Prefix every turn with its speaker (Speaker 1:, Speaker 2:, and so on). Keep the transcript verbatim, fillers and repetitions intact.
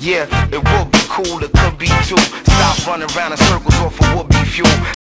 Speaker 1: Yeah, it would be cool, it could be too. Stop running around in circles off of would be fuel.